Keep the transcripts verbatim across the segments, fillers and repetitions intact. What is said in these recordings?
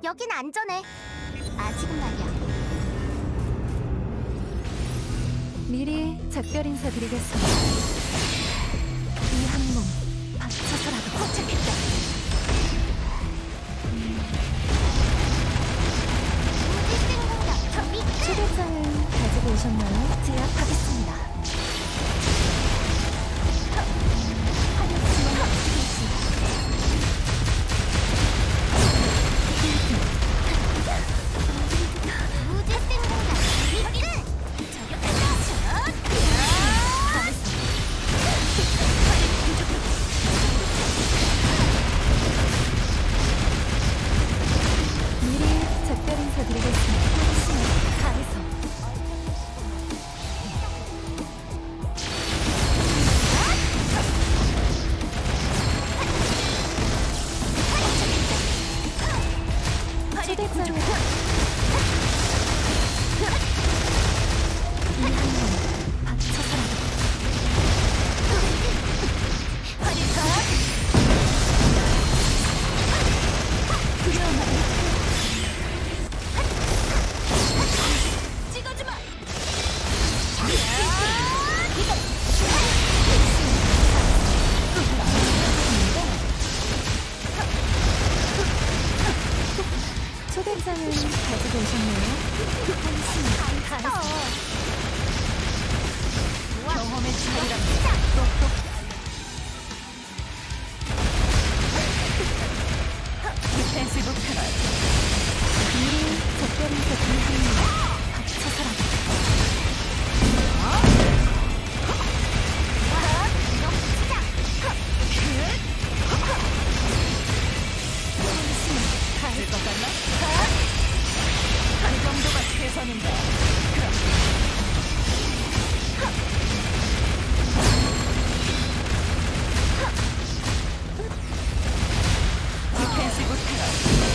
여긴 안전해. 아직은 말이야. 미리 작별 인사드리겠습니다. 이 한 몸 바쳐서라도 도착했다. 무지생 공격 준비 끝. 초대장을 가지고 오셨나요? 제압하겠습니다. 화력 지원 개시. 무지생 공격 준비 끝. 저격한다. 미리 작별 인사드리겠습니다. 가에서 초대장을 이 한 몸 바쳐서라도 찍어주마. 초대장을 가지고 오셨나요? 경험의 차이랍니다. 디펜시브 패널 미리 작별 인사 드리겠습니다. 바쳐서라도 갈 것 같나? 그 정도가 최선인데. 디펜시브 패널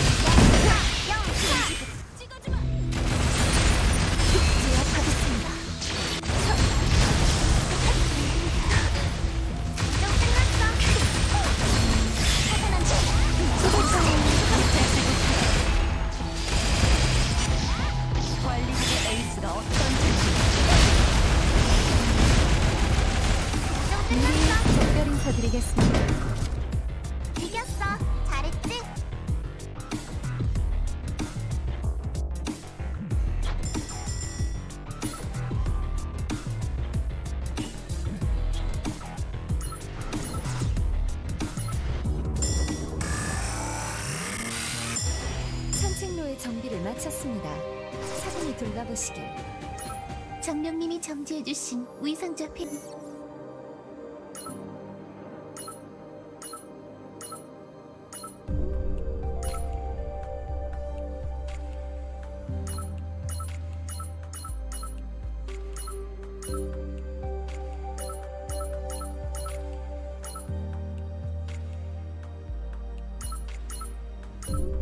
찍어주마. 제압하겠습니다. 좀 끝났어. 차단한 초대장을 디펜시브 패널 관리국의 에이스가 어떤지 좀 미리 끝났어. 작별 인사드리겠습니다. 이겼어. 잘했지? 산책로의 정비를 마쳤습니다. 차분히 둘러보시길. 정령님이 정지해주신 위상좌 펜. 음.